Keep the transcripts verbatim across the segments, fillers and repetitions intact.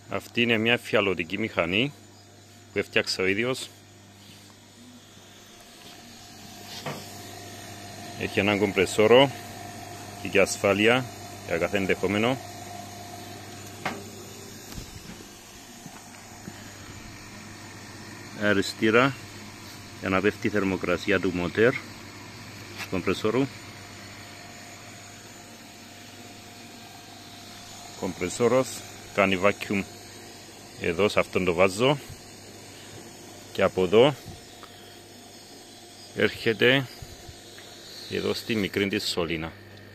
Αυτή είναι μια εμφυαλωτική μηχανή που έφτιαξα ο ίδιος. Έχει έναν κομπρεσόρο και για ασφάλεια για κάθε ενδεχόμενο. Αριστήρα για να πέφτει η θερμοκρασία του μοτέρ του κομπρεσόρου. Κομπρεσόρος κάνει vacuum εδώ σε αυτόν το βάζο και από εδώ έρχεται εδώ στη μικρή της σωλήνα.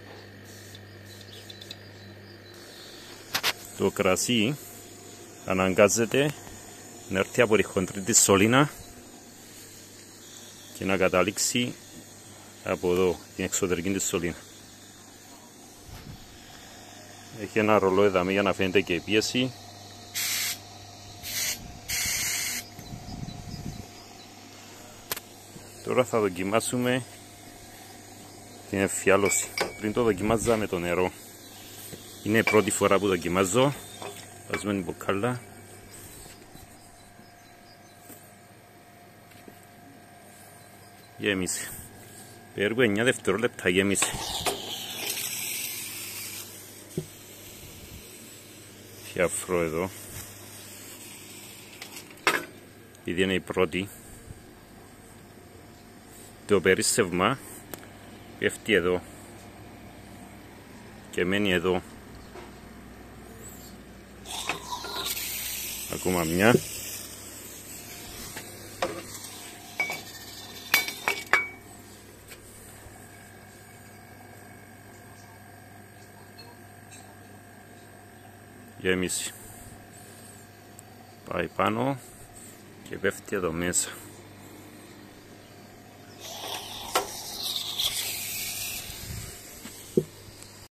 Το κρασί αναγκάζεται να έρθει από τη χοντρή της σωλήνα και να καταλήξει από εδώ την εξωτερική της σωλήνα. Έχει ένα ρολό εδώ για να φαίνεται και η πίεση. Τώρα θα δοκιμάσουμε την εμφιάλωση. Πριν το δοκιμάζα με το νερό. Είναι η πρώτη φορά που δοκιμάζω. Βάζουμε την μποκάλα. Γέμισε. Περίπου εννιά δευτερόλεπτα γέμισε. Και αφρώ εδώ. Επειδή είναι η πρώτη. Το περίσσευμα πέφτει εδώ και μένει εδώ. Ακόμα μια. Γέμιση. Πάει πάνω και πέφτει εδώ μέσα.